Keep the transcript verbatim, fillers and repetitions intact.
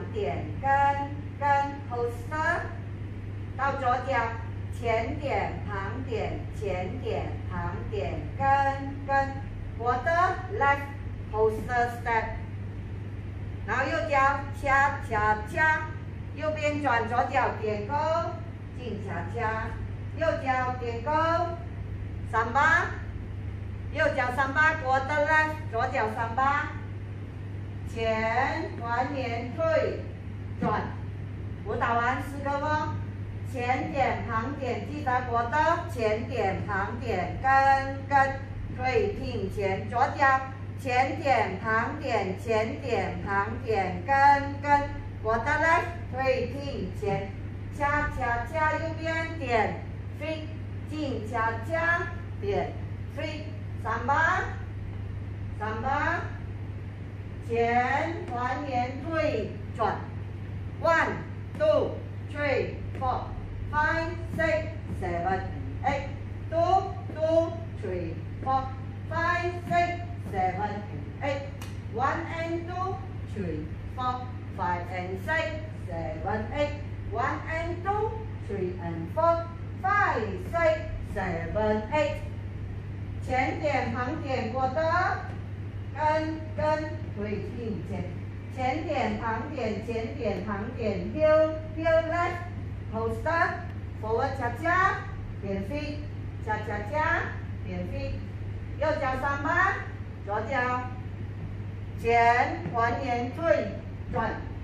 点跟跟 poster， 到左脚前点旁点前点旁点跟跟 quarter left poster step， 然后右脚恰恰恰，右边转左脚点勾进恰恰，右脚点勾三八，右脚三八 quarter left， 左脚三八。 前还原退转，舞蹈完四个哦。前点旁点记得过的，前点旁点跟跟退并前，左脚前点旁点前点旁点跟跟过的嘞，退并前，恰恰恰右边点 fit 进恰恰点 fit 三八三八。 前还原退转 ，one two three four five six seven eight two two three four five six seven eight one and two three four five and six seven eight one and two three and four five six seven eight 前点旁点过的。 跟跟退并前，前点旁点前点旁点 heel heel left poster forward 恰恰点 feet 恰恰恰点 feet， 右脚三八，左脚前还原退转。